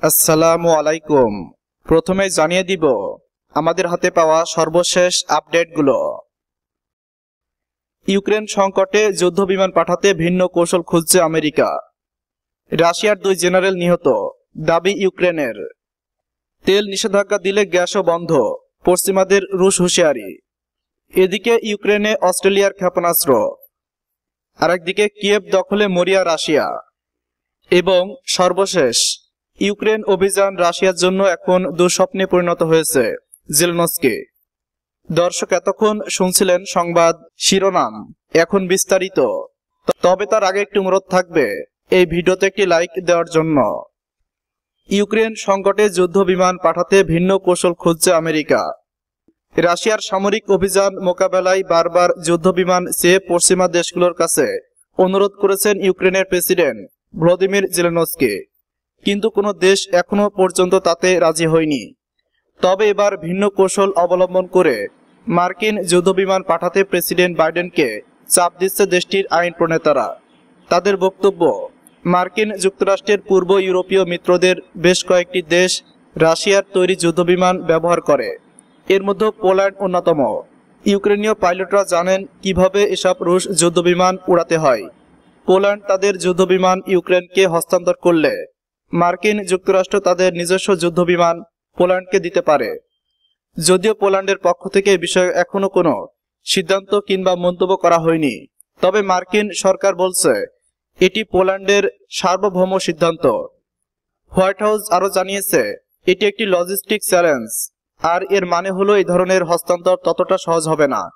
আসসালামু আলাইকুম। প্রথমে জানিয়ে দিব আমাদের হাতে পাওয়া সর্বশেষ আপডেটগুলো। ইউক্রেন সংকটে যুদ্ধবিমান পাঠাতে ভিন্ন কৌশল খুঁজছে আমেরিকা। রাশিয়ার 2 জেনারেল নিহত, দাবি ইউক্রেনের। তেল নিষেধাজ্ঞা দিলে গ্যাসও বন্ধ, পশ্চিমাদের রুশ হুঁশিয়ারি। এদিকে ইউক্রেনে অস্ট্রেলিয়ার ক্ষেপণাস্ত্র, আরেকদিকে কিয়েভ দখলে মরিয়া রাশিয়া। এবং সর্বশেষ, ইউক্রেন অভিযান রাশিয়ার জন্য এখন দুঃস্বপ্নে পরিণত হয়েছে জেলেনস্কি। দর্শক, এতক্ষণ শুনছিলেন সংবাদ শিরোনাম, এখন বিস্তারিত। তবে তার আগে একটি অনুরোধ থাকবে এই ভিডিওতে একটি লাইক দেওয়ার জন্য। ইউক্রেন সংকটে যুদ্ধ বিমান পাঠাতে ভিন্ন কৌশল খুঁজছে আমেরিকা। রাশিয়ার সামরিক অভিযান মোকাবেলায় বারবার যুদ্ধ বিমান চেয়ে পশ্চিমা দেশগুলোর কাছে অনুরোধ করেছেন ইউক্রেনের প্রেসিডেন্ট ভ্লাদিমির জেলেনস্কি, কিন্তু কোনো দেশ এখনো পর্যন্ত তাতে রাজি হয়নি। তবে এবার ভিন্ন কৌশল অবলম্বন করে মার্কিন যুদ্ধবিমান পাঠাতে প্রেসিডেন্ট বাইডেনকে চাপ দিচ্ছে দেশটির আইন প্রণেতারা। তাদের বক্তব্য, মার্কিন যুক্তরাষ্ট্রের পূর্ব ইউরোপীয় মিত্রদের বেশ কয়েকটি দেশ রাশিয়ার তৈরি যুদ্ধবিমান ব্যবহার করে, এর মধ্যে পোল্যান্ড অন্যতম। ইউক্রেনীয় পাইলটরা জানেন কিভাবে এসব রুশ যুদ্ধবিমান উড়াতে হয়। পোল্যান্ড তাদের যুদ্ধবিমান ইউক্রেনকে হস্তান্তর করলে মার্কিন যুক্তরাষ্ট্র তাদের নিজস্ব যুদ্ধবিমান পোল্যান্ডকে দিতে পারে। যদিও পোল্যান্ডের পক্ষ থেকে এ বিষয়ে এখনো কোনো সিদ্ধান্ত কিংবা মন্তব্য করা হয়নি, তবে মার্কিন সরকার বলছে এটি পোল্যান্ডের সার্বভৌম সিদ্ধান্ত। হোয়াইট হাউস আরও জানিয়েছে এটি একটি লজিস্টিক চ্যালেঞ্জ, আর এর মানে হলো এই ধরনের হস্তান্তর ততটা সহজ হবে না।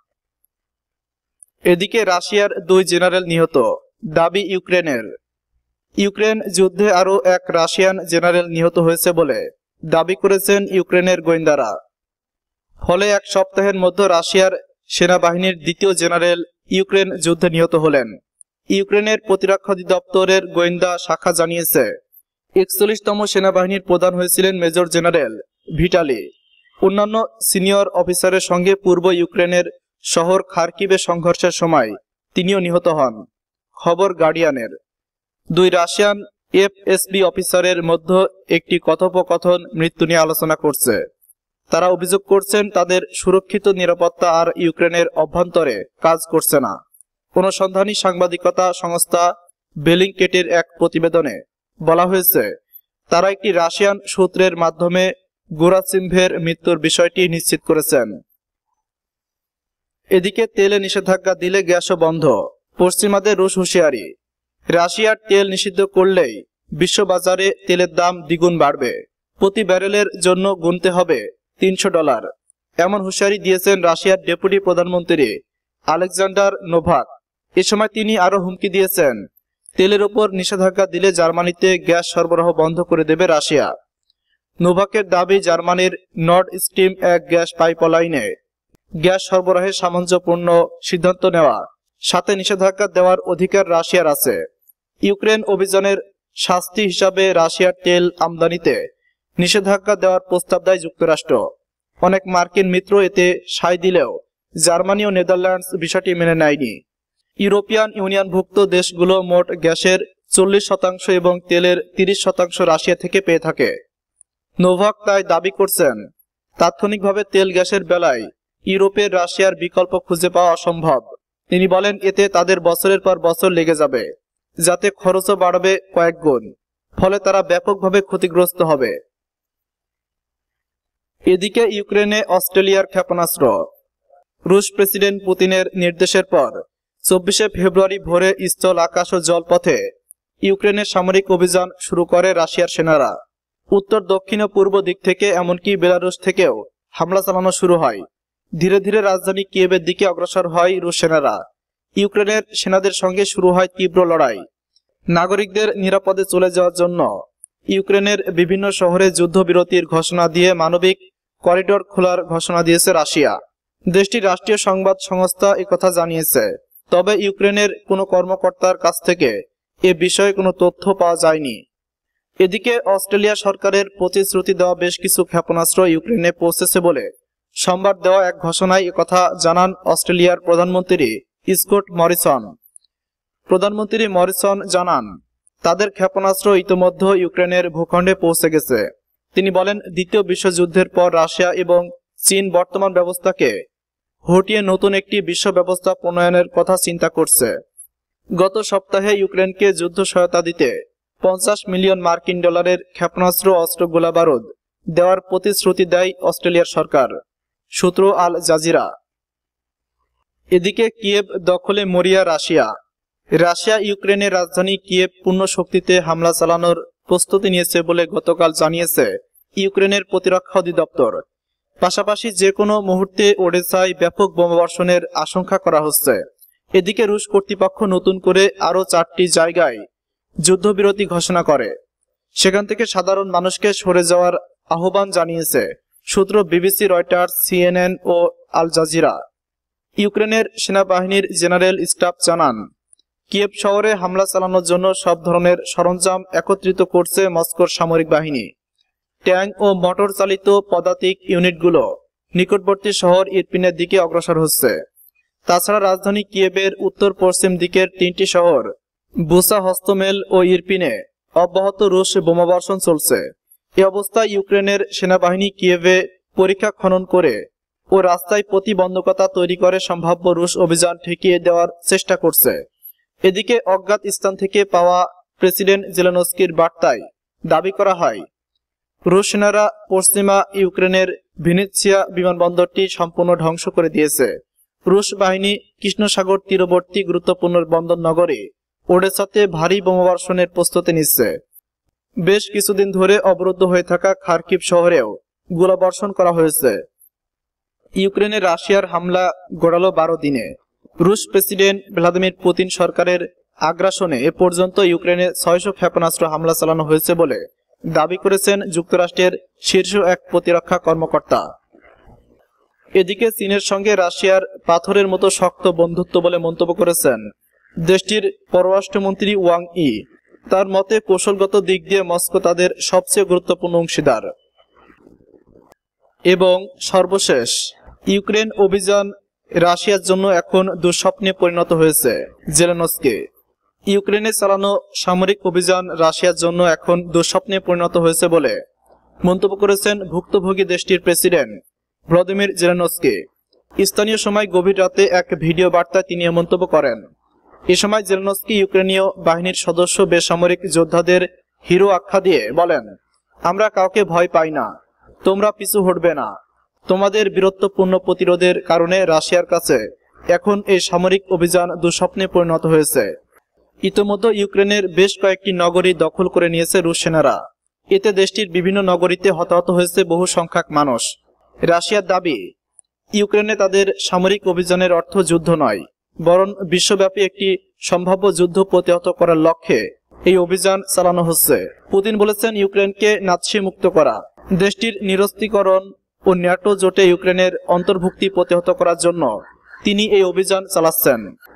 এদিকে রাশিয়ার 2 জেনারেল নিহত, দাবি ইউক্রেনের। ইউক্রেন যুদ্ধে আরও এক রাশিয়ান জেনারেল নিহত হয়েছে বলে দাবি করেছেন ইউক্রেনের গোয়েন্দারা। ফলে এক সপ্তাহের মধ্যে রাশিয়ার সেনাবাহিনীর 2য় জেনারেল ইউক্রেন যুদ্ধে নিহত হলেন। ইউক্রেনের প্রতিরক্ষা দপ্তরের গোয়েন্দা শাখা জানিয়েছে 41তম সেনাবাহিনীর প্রধান হয়েছিলেন মেজর জেনারেল ভিটালি। অন্যান্য সিনিয়র অফিসারের সঙ্গে পূর্ব ইউক্রেনের শহর খার্কিভে সংঘর্ষের সময় তিনিও নিহত হন। খবর গার্ডিয়ানের। 2 রাশিয়ান এফএসবি অফিসারের মধ্যে একটি কথোপকথন মৃত্যু নিয়ে আলোচনা করছে। তারা অভিযোগ করছেন তাদের সুরক্ষিত নিরাপত্তা আর ইউক্রেনের অভ্যন্তরে কাজ করছে না। অনুসন্ধানী সাংবাদিকতা সংস্থা বেলিংকেটের এক প্রতিবেদনে বলা হয়েছে তারা একটি রাশিয়ান সূত্রের মাধ্যমে গোরাচিমভের মৃত্যুর বিষয়টি নিশ্চিত করেছেন। এদিকে তেলে নিষেধাজ্ঞা দিলে গ্যাসও বন্ধ, পশ্চিমাদের রুশ হুঁশিয়ারি। রাশিয়ার তেল নিষিদ্ধ করলেই বিশ্ববাজারে তেলের দাম দ্বিগুণ বাড়বে, প্রতি ব্যারেলের জন্য গুনতে হবে $300, এমন হুঁশিয়ারি দিয়েছেন রাশিয়ার ডেপুটি প্রধানমন্ত্রী আলেকজান্ডার নোভাক। এ সময় তিনি আরও হুমকি দিয়েছেন তেলের ওপর নিষেধাজ্ঞা দিলে জার্মানিতে গ্যাস সরবরাহ বন্ধ করে দেবে রাশিয়া। নোভাকের দাবি, জার্মানির নর্ড স্ট্রিম 1 গ্যাস পাইপলাইনে গ্যাস সরবরাহের সামঞ্জস্যপূর্ণ সিদ্ধান্ত নেওয়া, সাথে নিষেধাজ্ঞা দেওয়ার অধিকার রাশিয়ার আছে। ইউক্রেন অভিযানের শাস্তি হিসাবে রাশিয়ার তেল আমদানিতে নিষেধাজ্ঞা দেওয়ার প্রস্তাব দেয় যুক্তরাষ্ট্র। অনেক মার্কিন মিত্র এতে সায় দিলেও জার্মানি ও নেদারল্যান্ডস বিষয়টি মেনে নেয়নি। ইউরোপিয়ান ইউনিয়নভুক্ত দেশগুলো মোট গ্যাসের 40% এবং তেলের 30% রাশিয়া থেকে পেয়ে থাকে। নোভাক তাই দাবি করছেন তাৎক্ষণিকভাবে তেল গ্যাসের বেলায় ইউরোপের রাশিয়ার বিকল্প খুঁজে পাওয়া অসম্ভব। তিনি বলেন এতে তাদের বছরের পর বছর লেগে যাবে, যাতে খরচও বাড়বে কয়েক গুণ, ফলে তারা ব্যাপকভাবে ক্ষতিগ্রস্ত হবে। এদিকে ইউক্রেনে অস্ট্রেলিয়ার ক্ষেপণাস্ত্র। রুশ প্রেসিডেন্ট পুতিনের নির্দেশের পর 24শে ফেব্রুয়ারি ভোরে স্থল, আকাশ ও জলপথে ইউক্রেনের সামরিক অভিযান শুরু করে রাশিয়ার সেনারা। উত্তর, দক্ষিণ ও পূর্ব দিক থেকে, এমনকি বেলারুশ থেকেও হামলা চালানো শুরু হয়। ধীরে ধীরে রাজধানী কিয়েভের দিকে অগ্রসর হয় রুশ সেনারা। ইউক্রেনের সেনাদের সঙ্গে শুরু হয় তীব্র লড়াই। নাগরিকদের নিরাপদে চলে যাওয়ার জন্য ইউক্রেনের বিভিন্ন শহরে যুদ্ধবিরতির ঘোষণা দিয়ে মানবিক করিডোর খোলার ঘোষণা দিয়েছে রাশিয়া। দেশটির রাষ্ট্রীয় সংবাদ সংস্থা একথা জানিয়েছে। তবে ইউক্রেনের কোনো কর্মকর্তার কাছ থেকে এ বিষয়ে কোনো তথ্য পাওয়া যায়নি। এদিকে অস্ট্রেলিয়া সরকারের প্রতিশ্রুতি দেওয়া বেশ কিছু ক্ষেপণাস্ত্র ইউক্রেনে পৌঁছেছে বলে সোমবার দেওয়া এক ঘোষণায় একথা জানান অস্ট্রেলিয়ার প্রধানমন্ত্রী স্কট মরিসন। প্রধানমন্ত্রী মরিসন জানান, তাদের ক্ষেপণাস্ত্র ইতোমধ্যে ইউক্রেনের ভূখণ্ডে পৌঁছে গেছে। তিনি বলেন, দ্বিতীয় বিশ্বযুদ্ধের পর রাশিয়া এবং চীন বর্তমান ব্যবস্থাকে হটিয়ে নতুন একটি বিশ্ব ব্যবস্থা প্রণয়নের কথা চিন্তা করছে। গত সপ্তাহে ইউক্রেনকে যুদ্ধ সহায়তা দিতে 50 মিলিয়ন মার্কিন ডলারের ক্ষেপণাস্ত্র, অস্ত্র, গোলাবারুদ দেওয়ার প্রতিশ্রুতি দেয় অস্ট্রেলিয়ার সরকার। সূত্র আল জাজিরা। এদিকে কিয়েভ দখলে মরিয়া রাশিয়া। রাশিয়া ইউক্রেনের রাজধানী কিয়েভ পূর্ণ শক্তিতে হামলা চালানোর প্রস্তুতি নিয়েছে বলে গতকাল জানিয়েছে ইউক্রেনের প্রতিরক্ষা অধিদপ্তর। পাশাপাশি যে কোনো মুহূর্তে ওডেসায় ব্যাপক বোমাবর্ষণের আশঙ্কা করা হচ্ছে। এদিকে রুশ কর্তৃপক্ষ নতুন করে আরও 4টি জায়গায় যুদ্ধবিরতি ঘোষণা করে সেখান থেকে সাধারণ মানুষকে সরে যাওয়ার আহ্বান জানিয়েছে। সূত্র বিবিসি, রয়টার্স, সিএনএন ও আল জাজিরা। ইউক্রেনের সেনাবাহিনীর জেনারেল স্টাফ জানান, কিয়েভ শহরে হামলা চালানোর জন্য সব ধরনের সরঞ্জাম একত্রিত করছে মস্কোর সামরিক বাহিনী। ট্যাঙ্ক ও মোটর চালিত পদাতিক ইউনিটগুলো নিকটবর্তী শহর ইরপিনের দিকে অগ্রসর হচ্ছে। তাছাড়া রাজধানী কিয়েভের উত্তর পশ্চিম দিকের 3টি শহর বুসা, হস্তমেল ও ইরপিনে অব্যাহত রুশ বোমাবর্ষণ চলছে। এ অবস্থায় ইউক্রেনের সেনাবাহিনী কিয়েভে পরীক্ষা খনন করে ও রাস্তায় প্রতিবন্ধকতা তৈরি করে সম্ভাব্য রুশ অভিযান ঠেকিয়ে দেওয়ার চেষ্টা করছে। এদিকে অজ্ঞাত স্থান থেকে পাওয়া প্রেসিডেন্ট জেলেনস্কির বার্তায় দাবি করা হয়, রুশ সেনারা পশ্চিমা ইউক্রেনের ভিনিৎসিয়া বিমানবন্দরটি সম্পূর্ণ ধ্বংস করে দিয়েছে। রুশ বাহিনী কৃষ্ণসাগর তীরবর্তী গুরুত্বপূর্ণ বন্দর নগরী ওডেসাতে ভারী বোমাবর্ষণের প্রস্তুতি নিচ্ছে। বেশ কিছুদিন ধরে অবরুদ্ধ হয়ে থাকা খার্কিভ শহরেও গোলাবর্ষণ করা হয়েছে। ইউক্রেনে রাশিয়ার হামলা গড়ালো 12 দিনে। রুশ প্রেসিডেন্ট ভ্লাদিমির পুতিন সরকারের আগ্রাসনে এ পর্যন্ত ইউক্রেনে 600 ক্ষেপণাস্ত্র হামলা চালানো হয়েছে বলে দাবি করেছেন যুক্তরাষ্ট্রের শীর্ষ এক প্রতিরক্ষা কর্মকর্তা। এদিকে চীনের সঙ্গে রাশিয়ার পাথরের মতো শক্ত বন্ধুত্ব বলে মন্তব্য করেছেন দেশটির পররাষ্ট্রমন্ত্রী ওয়াং ই। তার মতে, কৌশলগত দিক দিয়ে মস্কো তাদের সবচেয়ে গুরুত্বপূর্ণ অংশীদার। এবং সর্বশেষ, ইউক্রেন অভিযান রাশিয়ার জন্য এখন দুঃস্বপ্নে পরিণত হয়েছে জেলেনস্কি। ইউক্রেনে চালানো সামরিক অভিযান রাশিয়ার জন্য এখন দুঃস্বপ্নে পরিণত হয়েছে বলে মন্তব্য করেছেন ভুক্তভোগী দেশটির প্রেসিডেন্ট ভ্লাদিমির জেলেনস্কি। স্থানীয় সময় গভীর রাতে এক ভিডিও বার্তায় তিনি মন্তব্য করেন। এ সময় জেলেনস্কি ইউক্রেনীয় বাহিনীর সদস্য বেসামরিক যোদ্ধাদের হিরো আখ্যা দিয়ে বলেন, আমরা কাউকে ভয় পাই না, তোমরা পিছু হটবে না। তোমাদের বীরত্বপূর্ণ প্রতিরোধের কারণে রাশিয়ার কাছে এখন এই সামরিক অভিযান দুঃস্বপ্নে পরিণত হয়েছে। ইতোমধ্যে ইউক্রেনের বেশ কয়েকটি নগরী দখল করে নিয়েছে রুশ সেনারা। এতে দেশটির বিভিন্ন নগরীতে হতাহত হয়েছে বহু সংখ্যক মানুষ। রাশিয়ার দাবি, ইউক্রেনে তাদের সামরিক অভিযানের অর্থ যুদ্ধ নয়, বরং বিশ্বব্যাপী একটি সম্ভাব্য যুদ্ধ প্রতিহত করার লক্ষ্যে এই অভিযান চালানো হচ্ছে। পুতিন বলেছেন, ইউক্রেনকে নাৎসি মুক্ত করা, দেশটির নিরস্ত্রীকরণ ও ন্যাটো জোটে ইউক্রেনের অন্তর্ভুক্তি প্রতিহত করার জন্য তিনি এই অভিযান চালাচ্ছেন।